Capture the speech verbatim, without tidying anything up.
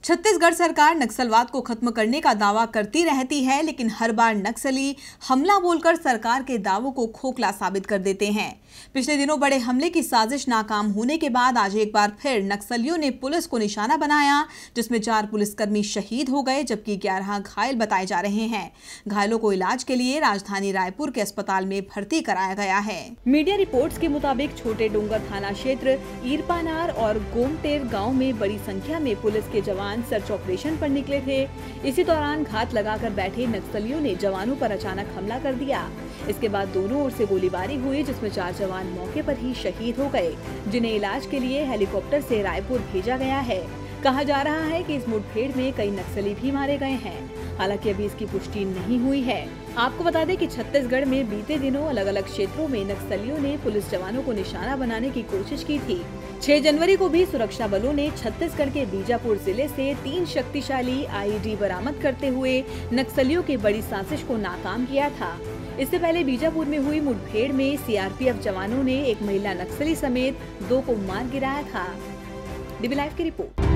छत्तीसगढ़ सरकार नक्सलवाद को खत्म करने का दावा करती रहती है, लेकिन हर बार नक्सली हमला बोलकर सरकार के दावों को खोखला साबित कर देते हैं। पिछले दिनों बड़े हमले की साजिश नाकाम होने के बाद आज एक बार फिर नक्सलियों ने पुलिस को निशाना बनाया, जिसमें चार पुलिसकर्मी शहीद हो गए जबकि ग्यारह घायल बताए जा रहे हैं। घायलों को इलाज के लिए राजधानी रायपुर के अस्पताल में भर्ती कराया गया है। मीडिया रिपोर्ट्स के मुताबिक छोटे डोंगर थाना क्षेत्र ईरपानार और गोमटेर गाँव में बड़ी संख्या में पुलिस के जवान सर्च ऑपरेशन पर निकले थे। इसी दौरान घात लगाकर बैठे नक्सलियों ने जवानों पर अचानक हमला कर दिया। इसके बाद दोनों ओर से गोलीबारी हुई, जिसमें चार जवान मौके पर ही शहीद हो गए, जिन्हें इलाज के लिए हेलीकॉप्टर से रायपुर भेजा गया है। कहा जा रहा है कि इस मुठभेड़ में कई नक्सली भी मारे गए हैं। हालांकि अभी इसकी पुष्टि नहीं हुई है। आपको बता दें कि छत्तीसगढ़ में बीते दिनों अलग अलग क्षेत्रों में नक्सलियों ने पुलिस जवानों को निशाना बनाने की कोशिश की थी। छह जनवरी को भी सुरक्षा बलों ने छत्तीसगढ़ के बीजापुर जिले से तीन शक्तिशाली आई ई डी बरामद करते हुए नक्सलियों की बड़ी साजिश को नाकाम किया था। इससे पहले बीजापुर में हुई मुठभेड़ में सी आर पी एफ जवानों ने एक महिला नक्सली समेत दो को मार गिराया था। डीबी लाइव की रिपोर्ट।